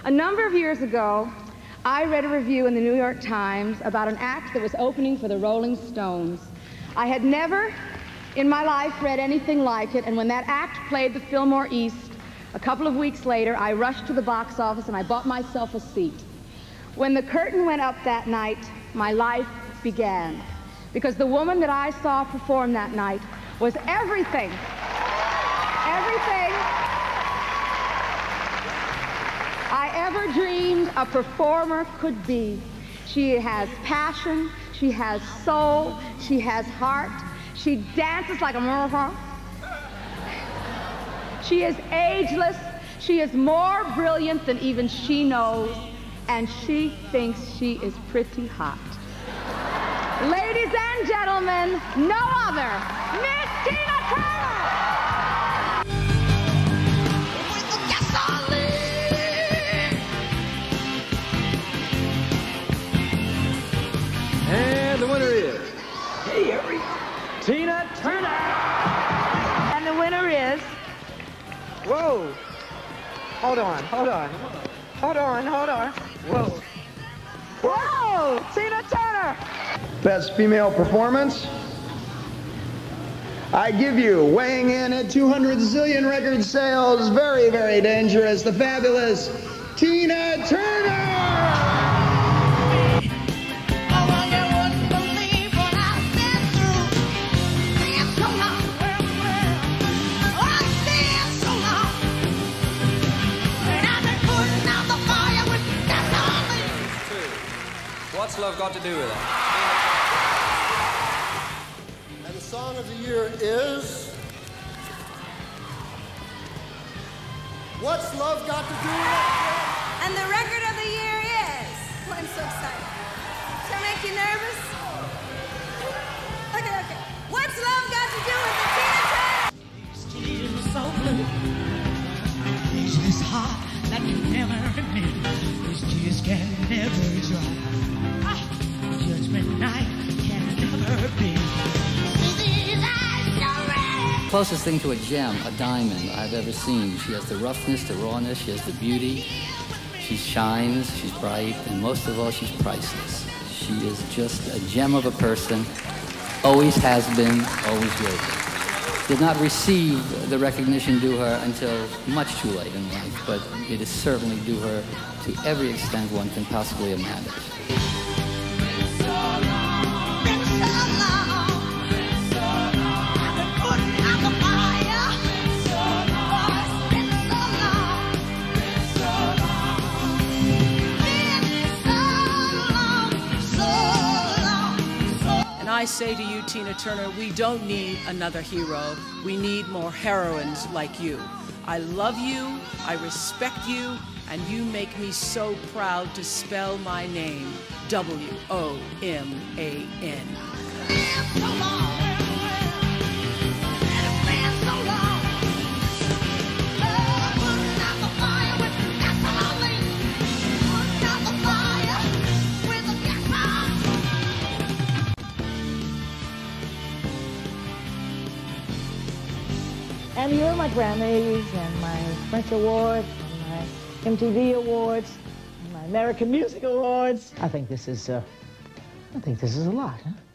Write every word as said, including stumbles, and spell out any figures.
A number of years ago, I read a review in the New York Times about an act that was opening for the Rolling Stones. I had never in my life read anything like it, and when that act played the Fillmore East, a couple of weeks later, I rushed to the box office and I bought myself a seat. When the curtain went up that night, my life began, because the woman that I saw perform that night was everything, everything I ever dreamed a performer could be. She has passion, she has soul, she has heart, she dances like a motherfucker. She is ageless, she is more brilliant than even she knows, and she thinks she is pretty hot. Ladies and gentlemen, no other, Miss Tina Turner! And the winner is, hey Harry, Tina Turner! And the winner is, whoa, hold on, hold on, hold on, hold on, whoa, whoa, Tina Turner! Best female performance, I give you, weighing in at two hundred zillion record sales, very, very dangerous, the fabulous Tina Turner! What's love got to do with it? And the song of the year is... What's Love Got to Do with It? And the record of the year is... Oh, I'm so excited. Does that make you nervous? Okay, okay. What's Love Got to Do with it? Tina Turner! So blue. This heart that can never admit. These tears can never dry. Judgment night can never be. Closest thing to a gem, a diamond I've ever seen. She has the roughness, the rawness, she has the beauty. She shines, she's bright, and most of all, she's priceless. She is just a gem of a person, always has been, always will be. Did not receive the recognition due her until much too late in life, but it is certainly due her to every extent one can possibly imagine. I say to you, Tina Turner, we don't need another hero. We need more heroines like you. I love you, I respect you, and you make me so proud to spell my name, W O M A N. And here are my Grammys and my French Awards and my M T V Awards and my American Music Awards. I think this is, uh, I think this is a lot, huh?